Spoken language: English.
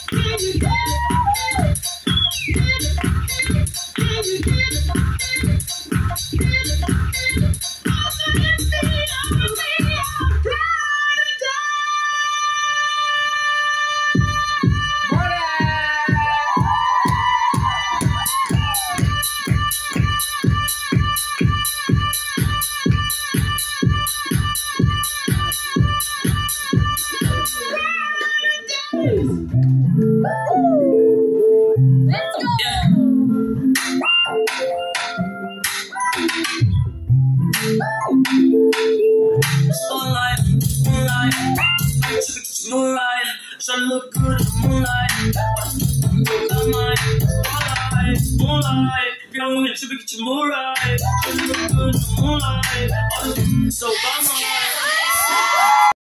Moonlight, moonlight, moonlight, trying to look good in the moonlight. Moonlight, moonlight, if you don't want to get your moonlight, trying to look good in the moonlight. So by my